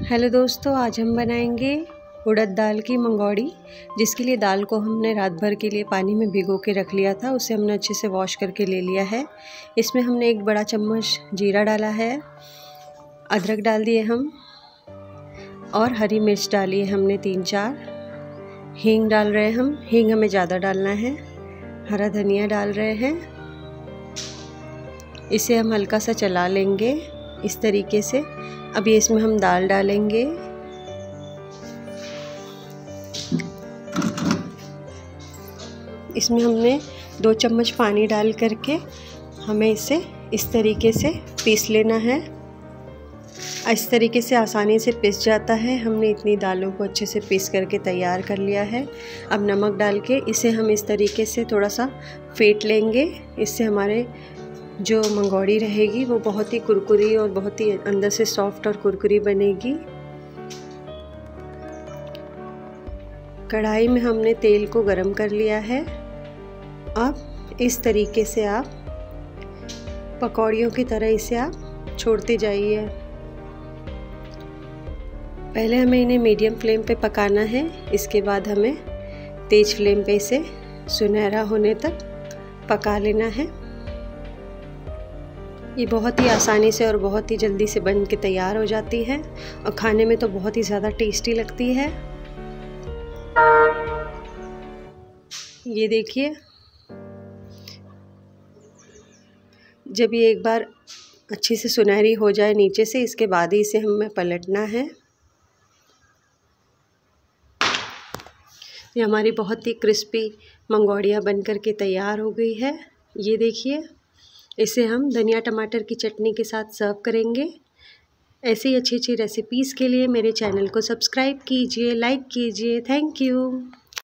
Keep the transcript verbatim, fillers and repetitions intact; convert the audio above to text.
Hello दोस्तों, आज हम बनाएंगे उड़द दाल की मंगौड़ी, जिसके लिए दाल को हमने रात भर के लिए पानी में भिगो के रख लिया था। उसे हमने अच्छे से वॉश करके ले लिया है। इसमें हमने एक बड़ा चम्मच जीरा डाला है, अदरक डाल दिए हम और हरी मिर्च डाली है हमने तीन चार। हींग डाल रहे हैं हम, हींग हमें ज़्यादा डालना है। हरा धनिया डाल रहे हैं। इसे हम हल्का सा चला लेंगे इस तरीके से। अभी इसमें हम दाल डालेंगे। इसमें हमने दो चम्मच पानी डाल करके हमें इसे इस तरीके से पीस लेना है। इस तरीके से आसानी से पिस जाता है। हमने इतनी दालों को अच्छे से पीस करके तैयार कर लिया है। अब नमक डाल के इसे हम इस तरीके से थोड़ा सा फेंट लेंगे। इससे हमारे जो मंगौड़ी रहेगी वो बहुत ही कुरकुरी और बहुत ही अंदर से सॉफ्ट और कुरकुरी बनेगी। कढ़ाई में हमने तेल को गरम कर लिया है। अब इस तरीके से आप पकौड़ियों की तरह इसे आप छोड़ते जाइए। पहले हमें इन्हें मीडियम फ्लेम पे पकाना है। इसके बाद हमें तेज फ्लेम पे इसे सुनहरा होने तक पका लेना है। ये बहुत ही आसानी से और बहुत ही जल्दी से बन के तैयार हो जाती है और खाने में तो बहुत ही ज़्यादा टेस्टी लगती है। ये देखिए, जब ये एक बार अच्छी से सुनहरी हो जाए नीचे से, इसके बाद ही इसे हमें पलटना है। ये हमारी बहुत ही क्रिस्पी मंगौड़ियाँ बन कर के तैयार हो गई है। ये देखिए, इसे हम धनिया टमाटर की चटनी के साथ सर्व करेंगे। ऐसी ही अच्छी अच्छी रेसिपीज़ के लिए मेरे चैनल को सब्सक्राइब कीजिए, लाइक कीजिए। Thank you.